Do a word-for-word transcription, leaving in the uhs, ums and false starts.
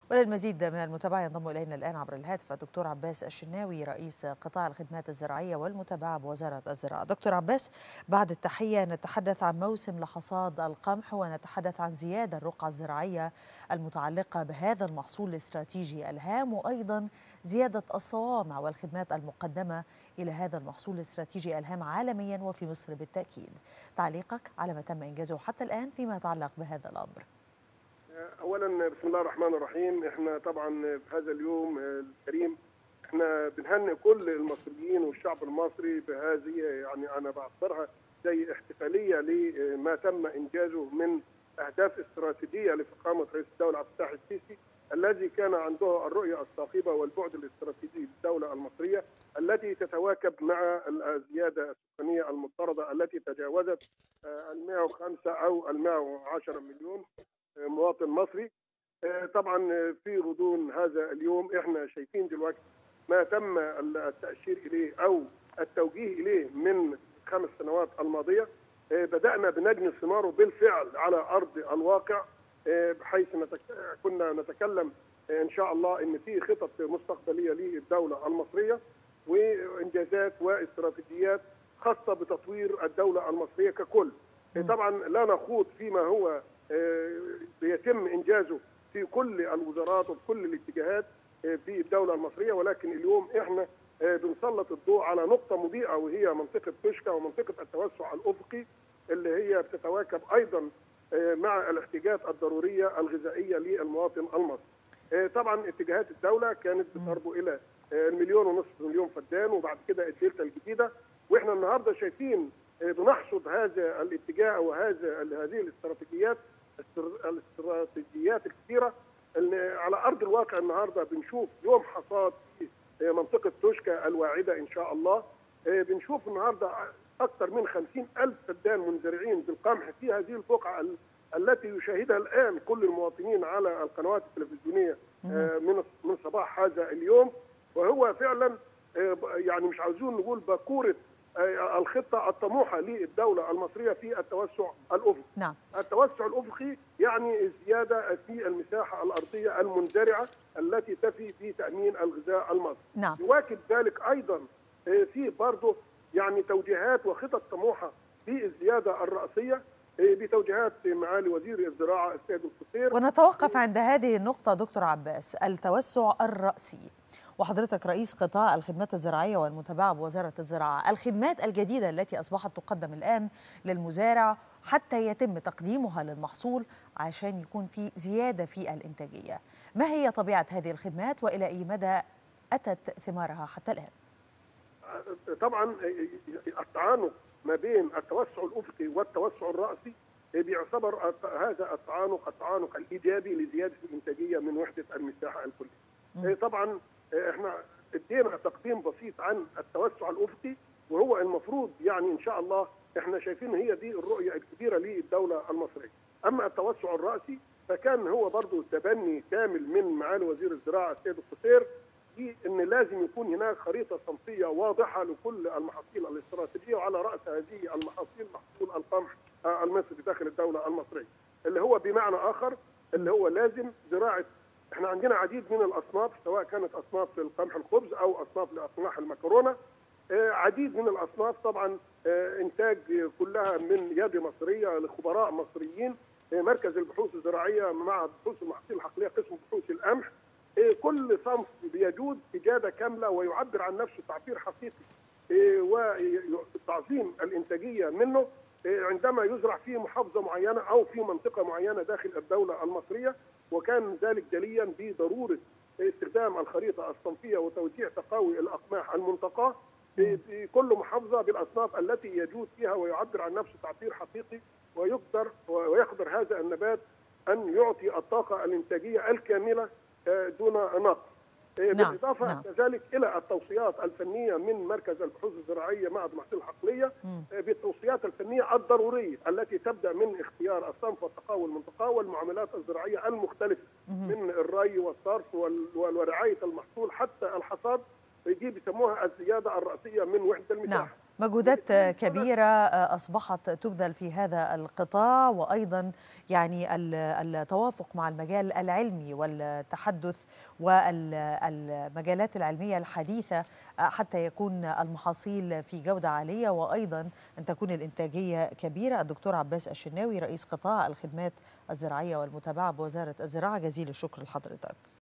وللمزيد من المتابعة ينضم إلينا الآن عبر الهاتف الدكتور عباس الشناوي رئيس قطاع الخدمات الزراعية والمتابعة بوزارة الزراعة. دكتور عباس، بعد التحية نتحدث عن موسم لحصاد القمح ونتحدث عن زيادة الرقعة الزراعية المتعلقة بهذا المحصول الاستراتيجي الهام، وأيضا زيادة الصوامع والخدمات المقدمة إلى هذا المحصول الاستراتيجي الهام عالميا وفي مصر بالتأكيد. تعليقك على ما تم إنجازه حتى الآن فيما يتعلق بهذا الأمر؟ اولا بسم الله الرحمن الرحيم. احنا طبعا في هذا اليوم الكريم احنا بنهنئ كل المصريين والشعب المصري بهذه، يعني انا بعتبرها زي احتفاليه لما تم انجازه من اهداف استراتيجيه لفخامه رئيس الدوله عبد الفتاح السيسي، الذي كان عنده الرؤيه الثاقبه والبعد الاستراتيجي للدوله المصريه التي تتواكب مع الزياده السكانيه المفترضه التي تجاوزت ال مئة وخمسة او ال مئة وعشرة مليون مواطن مصري. طبعا في غضون هذا اليوم احنا شايفين دلوقتي ما تم التأشير اليه او التوجيه اليه من خمس سنوات الماضيه. بدأنا بنجني ثماره بالفعل على ارض الواقع، بحيث كنا نتكلم ان شاء الله ان في خطط مستقبليه للدوله المصريه وانجازات واستراتيجيات خاصه بتطوير الدوله المصريه ككل. طبعا لا نخوض فيما هو بيتم انجازه في كل الوزارات وفي كل الاتجاهات في الدوله المصريه، ولكن اليوم احنا بنسلط الضوء على نقطه مضيئه وهي منطقه توشكا ومنطقه التوسع الافقي اللي هي بتتواكب ايضا مع الاحتياجات الضروريه الغذائيه للمواطن المصري. طبعا اتجاهات الدوله كانت بتربو الى المليون ونصف مليون فدان وبعد كده الدلتا الجديده، واحنا النهارده شايفين بنحصد هذا الاتجاه وهذا هذه الاستراتيجيات الاستراتيجيات الكثيره على ارض الواقع. النهارده بنشوف يوم حصاد في منطقه توشكا الواعده ان شاء الله. بنشوف النهارده اكثر من خمسين ألف فدان منزرعين بالقمح في هذه البقعه التي يشاهدها الان كل المواطنين على القنوات التلفزيونيه من من صباح هذا اليوم، وهو فعلا يعني مش عاوزين نقول باكوره الخطة الطموحة للدولة المصرية في التوسع الأفقي. نعم. التوسع الأفقي يعني الزيادة في المساحة الأرضية المندرعة التي تفي في تأمين الغذاء المصري. نعم. يواكب ذلك أيضا في برضه يعني توجيهات وخطط طموحة في الزيادة الرأسية بتوجيهات معالي وزير الزراعة السيد القصير. ونتوقف عند هذه النقطة دكتور عباس، التوسع الرأسي، وحضرتك رئيس قطاع الخدمات الزراعية والمتابعة بوزارة الزراعة. الخدمات الجديدة التي أصبحت تقدم الآن للمزارع حتى يتم تقديمها للمحصول عشان يكون في زيادة في الإنتاجية، ما هي طبيعة هذه الخدمات وإلى أي مدى أتت ثمارها حتى الآن؟ طبعا التعانق ما بين التوسع الأفقي والتوسع الرأسي بيعتبر هذا التعانق التعانق الإيجابي لزيادة الإنتاجية من وحدة المساحة الكلية. طبعا احنا ادينا تقديم بسيط عن التوسع الافقي، وهو المفروض يعني ان شاء الله احنا شايفين هي دي الرؤيه الكبيره للدوله المصريه. اما التوسع الراسي فكان هو برضه تبني كامل من معالي وزير الزراعه السيد القصير في ان لازم يكون هناك خريطه صنفيه واضحه لكل المحاصيل الاستراتيجيه، وعلى راس هذه المحاصيل محصول القمح المصري داخل الدوله المصريه، اللي هو بمعنى اخر اللي هو لازم زراعه. احنا عندنا عديد من الاصناف سواء كانت اصناف للقمح الخبز او اصناف لاصناف المكرونه. اه عديد من الاصناف طبعا اه انتاج كلها من يد مصريه لخبراء مصريين. اه مركز البحوث الزراعيه مع بحوث المحاصيل الحقليه قسم بحوث القمح. اه كل صنف بيجود اجاده كامله ويعبر عن نفسه تعبير حقيقي وتعظيم الانتاجيه منه عندما يزرع في محافظه معينه او في منطقه معينه داخل الدوله المصريه. وكان ذلك جليا بضروره استخدام الخريطه الصنفيه وتوزيع تقاوي الاقماح المنتقاه في كل محافظه بالاصناف التي يجود فيها ويعبر عن نفسه تعبير حقيقي، ويقدر ويقدر هذا النبات ان يعطي الطاقه الانتاجيه الكامله دون نقص. بالاضافه نعم. كذلك الى التوصيات الفنيه من مركز البحوث الزراعيه مع المحاصيل الحقليه بالتوصيات الفنيه الضروريه التي تبدا من اختيار الصنف والتقاوي المنتقاه والمعاملات الزراعيه المختلفه مم. من الري والصرف ورعايه المحصول حتى الحصاد. دي بيسموها الزياده الراسيه من وحده المساحه. نعم. مجهودات كبيرة أصبحت تبذل في هذا القطاع، وأيضا يعني التوافق مع المجال العلمي والتحدث والمجالات العلمية الحديثة حتى يكون المحاصيل في جودة عالية، وأيضا أن تكون الإنتاجية كبيرة. الدكتور عباس الشناوي رئيس قطاع الخدمات الزراعية والمتابعة بوزارة الزراعة، جزيل الشكر لحضرتك.